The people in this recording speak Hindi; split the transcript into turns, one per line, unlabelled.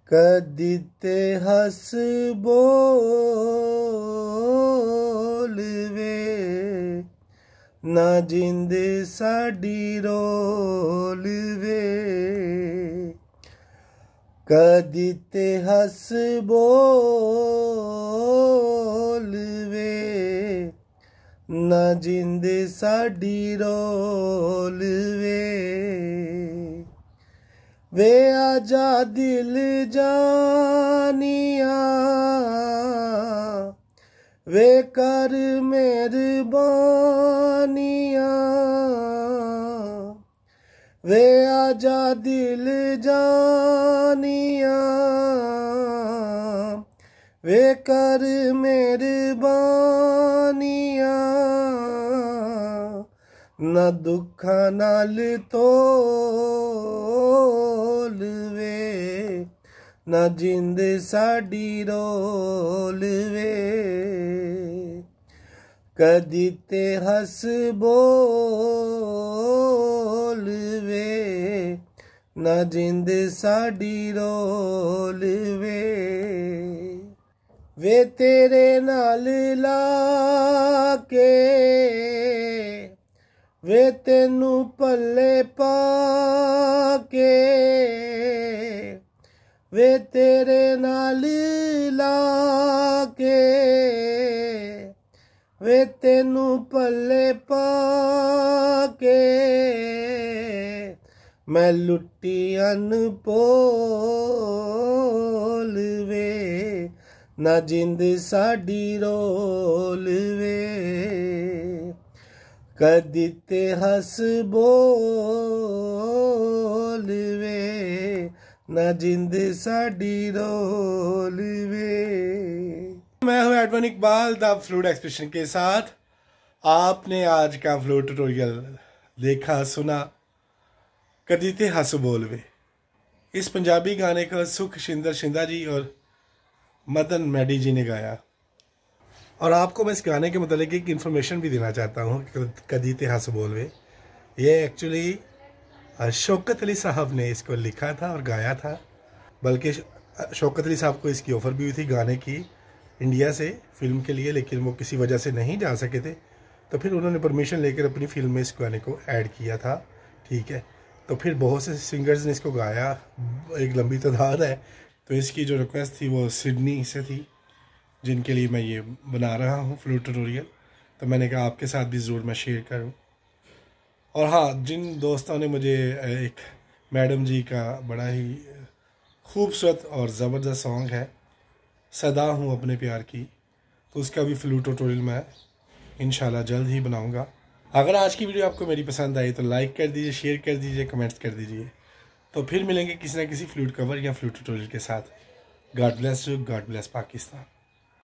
कदी ते हस बोल वे ना जिंद साडी रोल वे। कदी ते हस बोल वे ना जिंद साडी रोल वे आजा दिल जानिया वे कर मेहरबानिया वे आजा दिल जानिया वे कर मेहरबानिया न दुखा नाल तोल वे न जिंद साडी रोल वे। कदी ते हस बोल वे न जिंद साडी रोल वे तेरे नाल लाके वे तेनू पल्ले पाके वे तेरे नाल लाके वे तेनू पल्ले पाके मैं लुटी अनपोल वे ना जिंद साडी रोल वे। कदी ते हस बोल वे ना जिंद साडी रोल वे। मैं हूं एडवन इकबाल द फ्लूट एक्सप्रेशन के साथ। आपने आज का फ्लूट ट्यूटोरियल देखा सुना। कदी ते हस बोल वे इस पंजाबी गाने को सुखशिंदर शिंदा जी और मदन मैडी जी ने गाया। और आपको मैं इस गाने के मतलब एक इन्फॉर्मेशन भी देना चाहता हूँ। कदी ते हस बोल वे ये एक्चुअली शौकत अली साहब ने इसको लिखा था और गाया था। बल्कि शौकत अली साहब को इसकी ऑफ़र भी हुई थी गाने की इंडिया से फिल्म के लिए, लेकिन वो किसी वजह से नहीं जा सके थे। तो फिर उन्होंने परमिशन लेकर अपनी फिल्म में इस गाने को ऐड किया था। ठीक है, तो फिर बहुत से सिंगर्स ने इसको गाया, एक लंबी तादाद है। तो इसकी जो रिक्वेस्ट थी वो सिडनी से थी, जिनके लिए मैं ये बना रहा हूँ फ्लूट ट्यूटोरियल। तो मैंने कहा आपके साथ भी ज़रूर मैं शेयर करूँ। और हाँ, जिन दोस्तों ने मुझे एक मैडम जी का बड़ा ही खूबसूरत और ज़बरदस्त सॉन्ग है सदा हूँ अपने प्यार की, तो उसका भी फ्लूट ट्यूटोरियल मैं इंशाल्लाह जल्द ही बनाऊँगा। अगर आज की वीडियो आपको मेरी पसंद आई तो लाइक कर दीजिए, शेयर कर दीजिए, कमेंट्स कर दीजिए। तो फिर मिलेंगे किसी ना किसी फ्लूट कवर या फ्लूट ट्यूटोरियल के साथ। God bless you, God bless Pakistan.